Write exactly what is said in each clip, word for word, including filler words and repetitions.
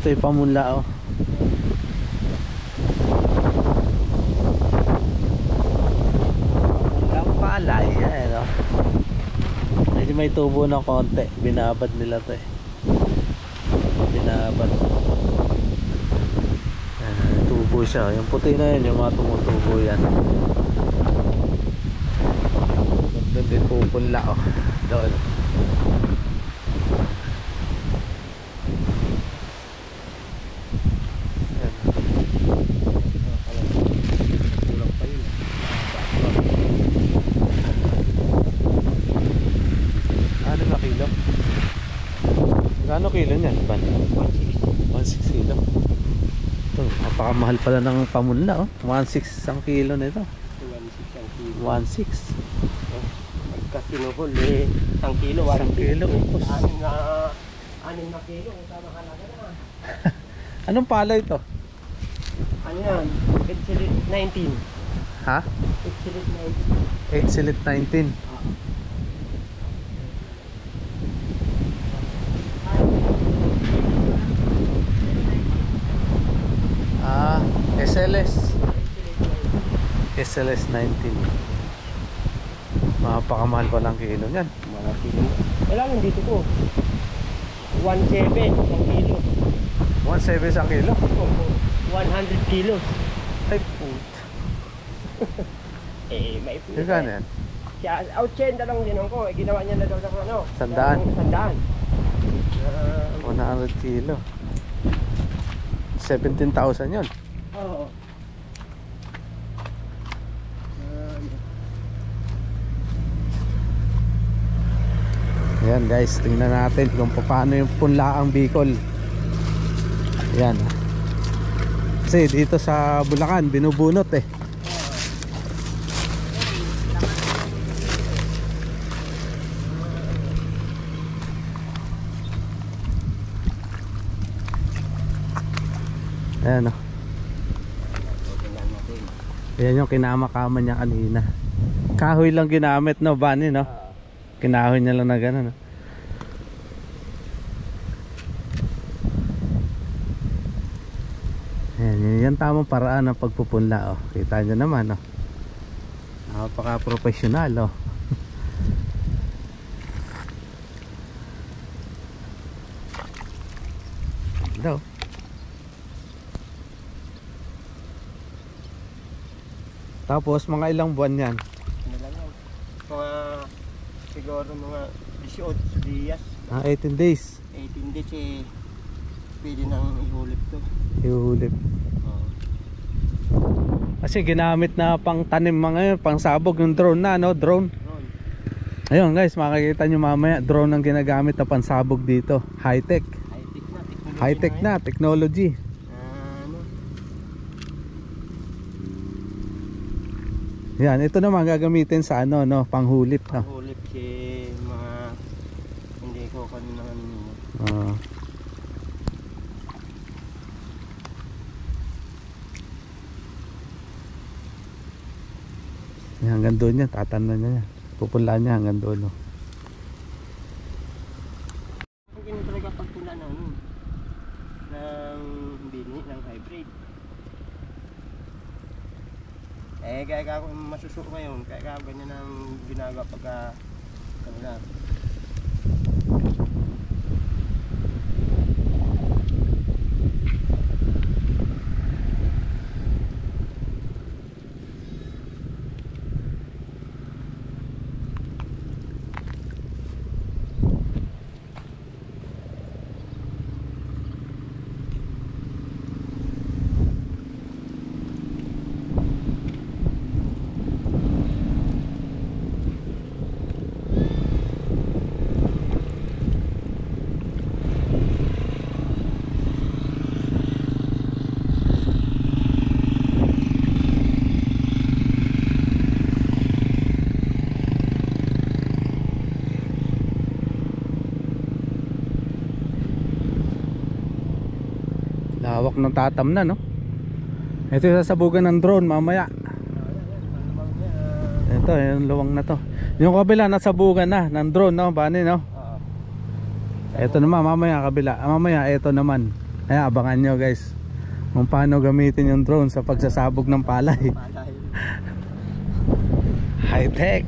ito yung pamunla oh. Pamunlang palay. Ayan oh. Medyo may tubo ng konti. Binabad nila to eh. Binabad. Ayan, tubo siya. Yung puti na yun, yung mga tumutubo yan. Doon din pupunla oh. Doon. Ano kilo niyan? one six kilo. Ito, napakamahal pala ng pamunla oh. one six ang kilo nito. one six. Magkasinuhol eh. Ang kilo, one kilo. Anim na anim na kilo, tama halaga naman. Anong pala ito? Ano yan? Excellent nineteen. Ha? Excellent nineteen. Excellent nineteen. Ah, S L S. S L S nineteen. Mapakamahal pa lang kilo niyan. Mga kilo. Kailangan dito ko. one seven ang kilo. one seven ang kilo? one hundred kilos. Ay put. Eh, may pula. Magkano yan? Siya, eighty lang din ko. Eh, ginawa niya na daw ng ano? Sandaan. Sandaan. Uh, one hundred kilo. seventeen thousand yun. Oo. Ayan guys, tingnan natin kung paano yung punlaang Bicol. Ayan. Kasi dito sa Bulacan, binubunot eh. Ayan o. Ayan yung kinamakaman niya kanina. Kahoy lang ginamit no, Bani no? Kinahoy niya lang na gano'n no? Ayan, yan, yan tamang paraan ng pagpupunla oh. Kita nyo naman oh. Napaka professional oh. Daw. Tapos mga ilang buwan yan? Ano lang yan? Mga siguro mga eighteen days. Ah, eighteen days. eighteen days eh pwede nang ihulip to. Ihulip. Oo. Kasi ginamit na pang tanim mga yun, pang sabog yung drone na no, drone. Drone. Ayun guys, makikita nyo mamaya, drone ang ginagamit na pansabog dito. High tech. High tech na, technology. High tech na, technology. Ano? Yan, ito naman gagamitin sa ano no, panghulip no. Panghulip si mga hindi ko kanina kanina. Uh, yan, hanggang doon yan, tatanan niya yan. Pupulaan niya hanggang doon no. Hindi na talaga pagpula ng ano, ng bini, ng hybrid. Eh, kaya ka ako masusuko ngayon, kaya ka ganyan ang ginagawa pagka kanila. Lawak ng tatam na no. Ito yung sasabugan ng drone mamaya. Ito yung luwang na to. Yung kabila nasabugan na ng drone no, Bani no. Ito naman mamaya kabila. Mamaya ito naman. Ay, abangan nyo guys kung paano gamitin yung drone sa pagsasabog ng palay. Palay. High tech.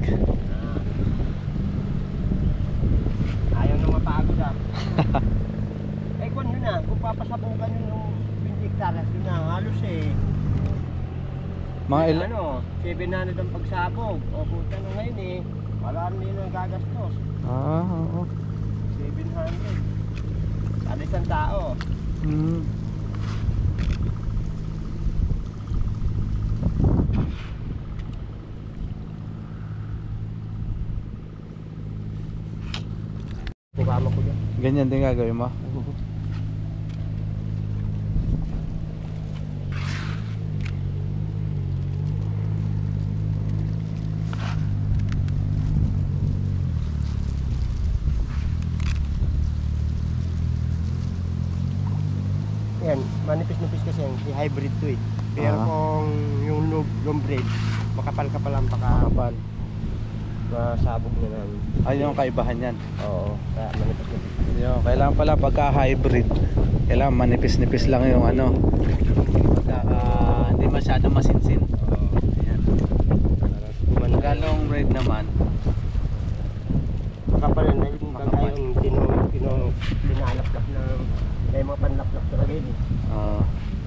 Ayaw na mapagod ah. Eh kung yun na, kung papasabugan yun ng twenty hectares, yun na, halos eh. Mga Eh, ilan? ano, seven hundred ang pagsabog. O puta na ngayon eh, wala rin yun ang gagastos. Ah, oo. seven hundred. Kada isang tao. Hmm. Bukama ko yan. Ganyan din gagawin mo. Yan, manipis-nipis kasi yan, hybrid to eh. Pero Ah. kung yung long, long braid, makapal-kapal ang baka Kapal. masabog na namin. Ay, yung kaibahan yan. Oo, kaya manipis-nipis. Yun, kailangan pala pagka hybrid, kailangan manipis-nipis lang yung ano. Pagka ah, hindi masyadong masinsin. Oo. Ayan. Para Pagka long braid naman, makapal na yung Makapal. kagaya yung tino, tino, tinalaplap na may mga panlaplap talaga yun eh. ah,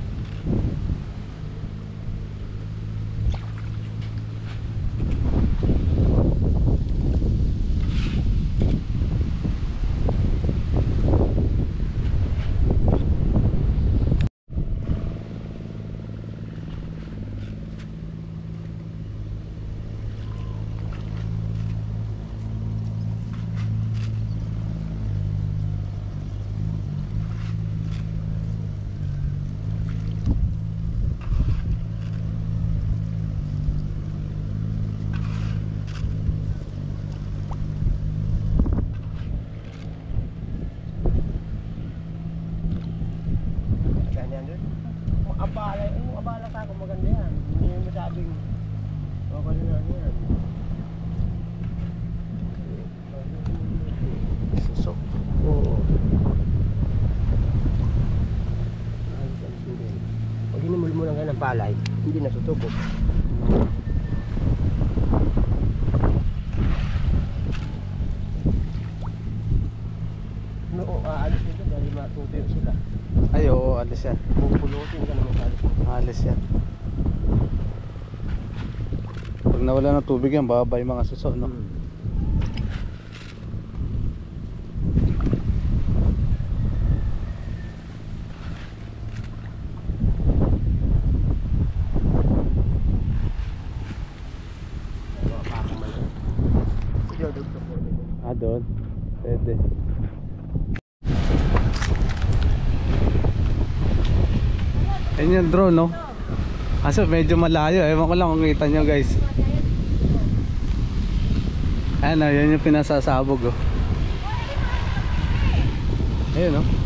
Ganyan doon. Kung abala, kung abala ka, kung maganda yan. Hindi mo masabing, okay na lang yan. susok. Oo. Pag inumulmulan ka ng palay, hindi na tutubog. No, aalis nito dahil matutuyo sila. Ay, oo, alis yan. Pupulutin ka naman sa alis mo. Alis yan. Pag nawala ng tubig yan, bababa yung mga suso, no? Ah, doon. Pwede. Ayun yung drone, no? Kaso medyo malayo. Ewan ko lang kung kita nyo, guys. Ayan, oh, yun yung pinasasabog, oh. Ayun, oh.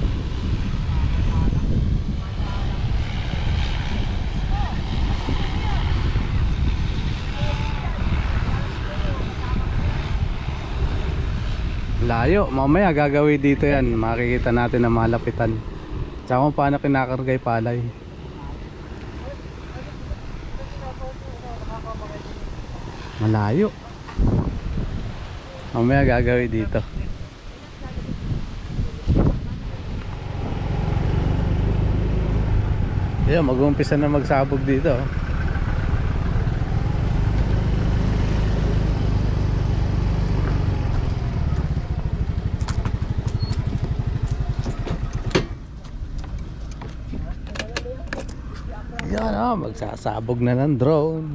Layo, mamaya gagawin dito yan. Makikita natin na malapitan. Tsaka kung paano kinakargay palay. Malayo. Mamaya gagawin dito. Ayun, mag-uumpisa na magsabog dito, oh. Yan, oh, magsasabog na ng drone.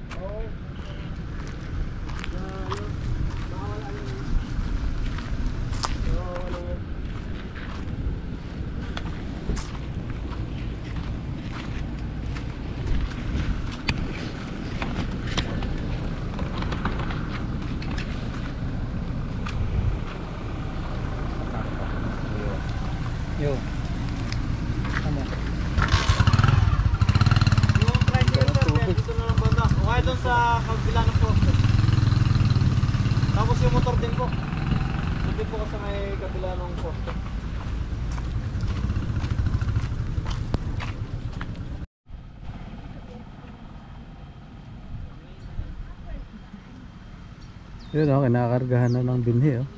Yo. Ano? Yung tricycle sir, kaya dito na lang banda. O kaya doon sa kabila ng poste. Tapos yung motor din po. Hindi po kasi may kabila ng poste. Yun o, kinakargahan na ng binhi oh.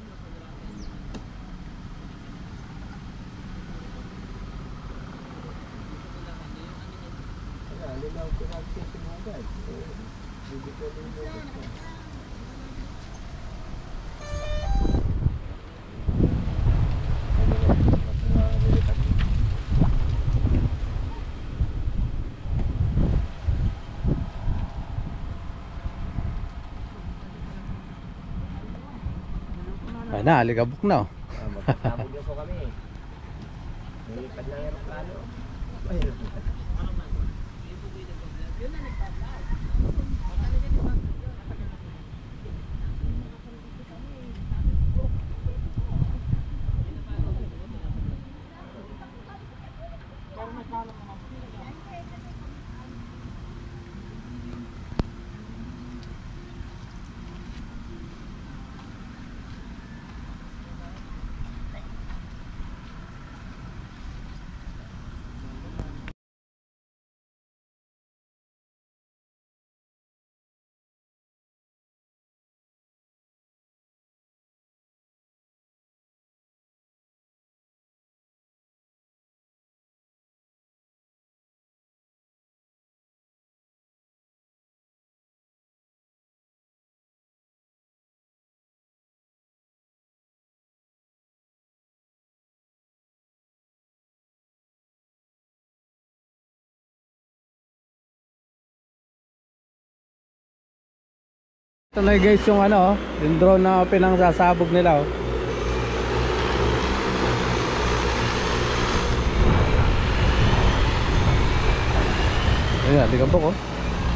Ay na, alikabok na oh. Ah, magkasabog na po kami. Nilipad ng aeroplano. Ay, Ito na guys yung ano oh, yung drone na pinangsasabog nila oh. Ayan, alikabok oh.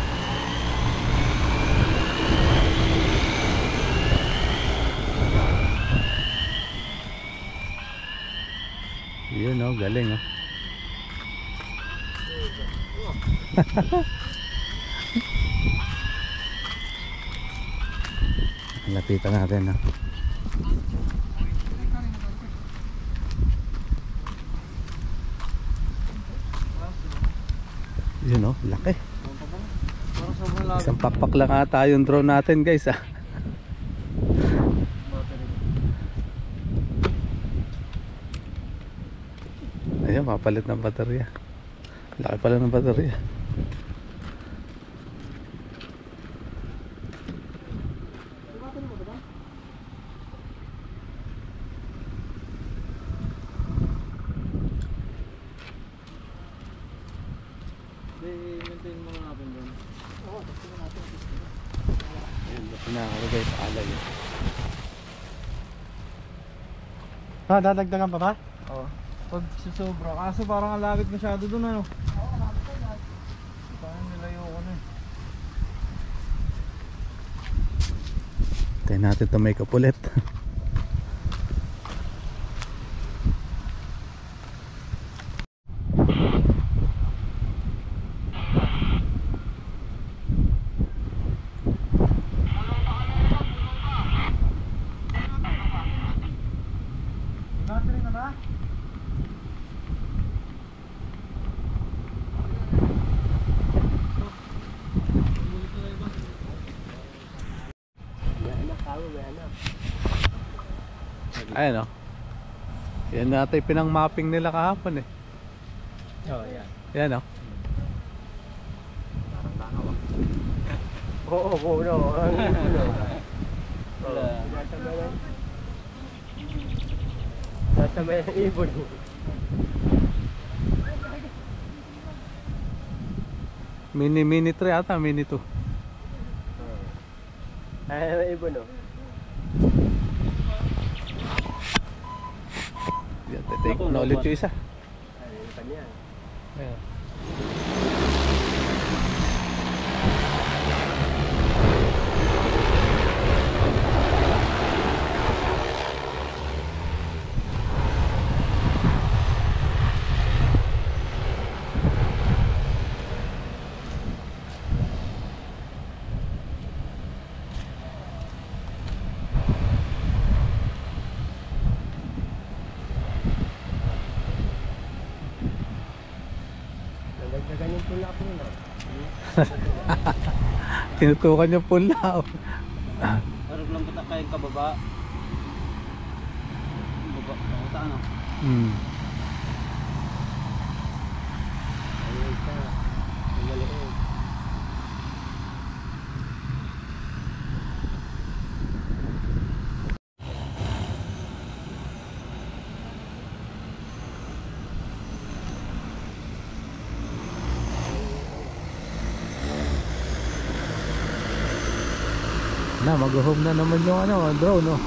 Yun oh, galing oh. Lapitan natin oh. Yun oh, laki. Isang pakpak lang ata yung drone natin guys ah. Ayun, mapalit ng baterya. Laki pala ng baterya. I-maintain mo na natin doon. Oo, tapos na natin. Ayun, pinakalagay sa alay. Ha, dadagdagan pa ba? Oo. Pag susobra. Kaso parang ang lapit masyado doon ano? Oo, lapit ko yan. Parang nilayo ko na eh. Tayo natin ito may kapulit. Battery na ba? Ayan o. Yan natin pinang mapping nila kahapon eh. oh, yan. Yan o. Parang bakaw. Oo, puno. Ang puno. Oo. Natabayan. Natabayan ang ibon. Mini mini three ata, mini two. Ay, ang ibon oh. Yan, take na ulit yung isa. Ay, yung kanya. Ayan. Nagdagan yung pula ko na. Tinutukan yung pula. Parang lang tayong kababa. Baba, baba ano? Hmm. Ayun ka. Ang maliit. Na, mag-home na naman yung ano, drone, no?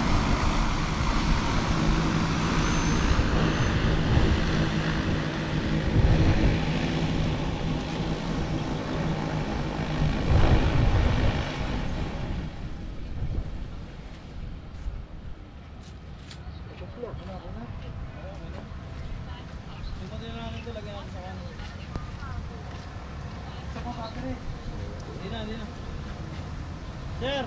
Sir!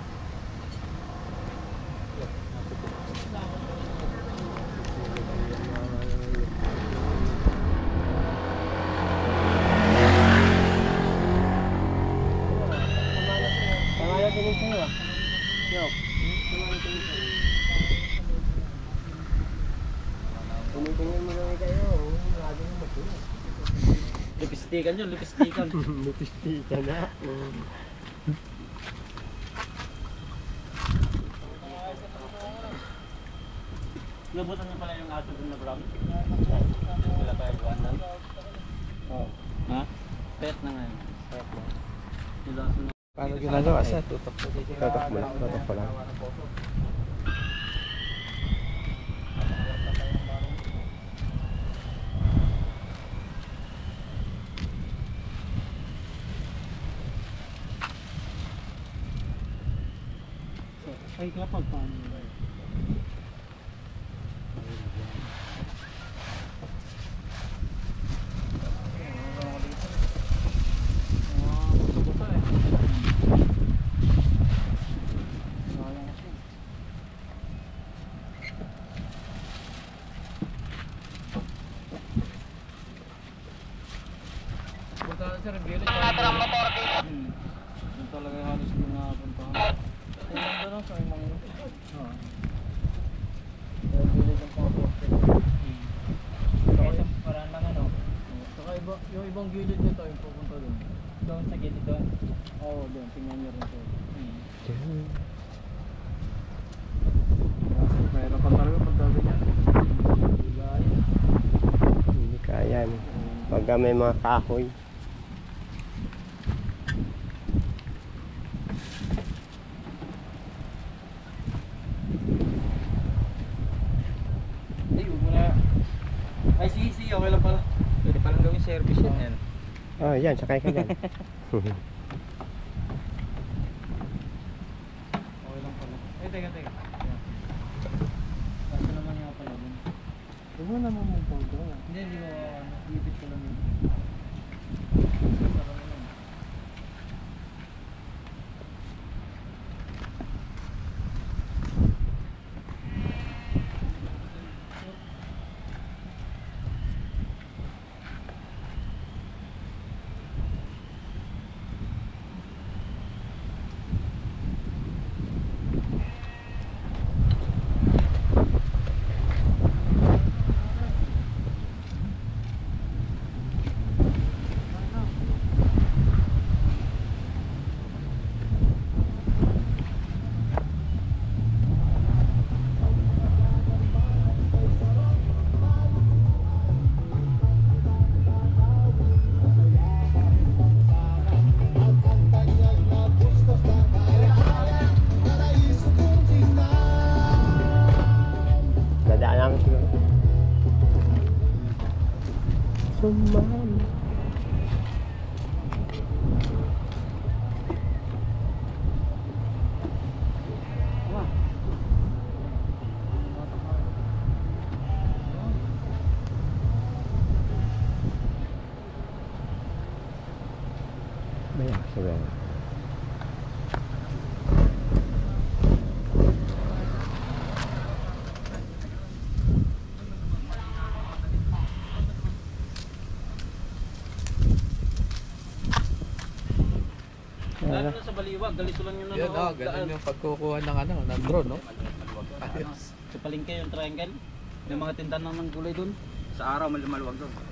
Tama na tingin sa'yo. Yok. Tama na tingin sa'yo. Tinitingin mo lang kayo. Lagi mo masin. Lipistikan yun, lipistikan. Lupistita na. Lubutan na pala yung aso dun na brown. Wala pa yung buwan Oh. Ha? Pet na ngayon. Pet na. Yung aso na. Paano ginagawa? Sa tutok po. Tatak mo lang. Tatak pa lang. Ay, kapag paano? Sir, violet. Ang motor dito. Yung talaga halos din nakapuntahan. Yung ganda sa imang... Oo. Kaya violet ang pang-poste. Saka yung parang lang ano. Saka iba, yung ibang gilid nito yung pupunta doon. Doon sa gilid doon? Oo, doon. Tingnan nyo rin doon. Mayroon ka talaga pagdabi niya. Hindi kaya. Pagka may mga kahoy. Ay, huwag mo na. Ay, si si, okay lang pala. Pwede palang gawin service yan. Oh, yan. Sakay ka dyan. Okay lang pala. Ay, teka, teka. Kaso naman nga pala dun. Huwag mo naman mong photo. Hindi, hindi mo, ano, ibit ko lang yun. Sarap naman. Dadaan namin siguro. Sumama. May aso ba? Ano? na sa Baliwag, galito lang yun ano. Yun, oh, ganun yung pagkukuha ng ano, ng drone, no? Ayos. Sa palengke yung triangle. May mga tindahan ng gulay dun. Sa araw, maluwag doon.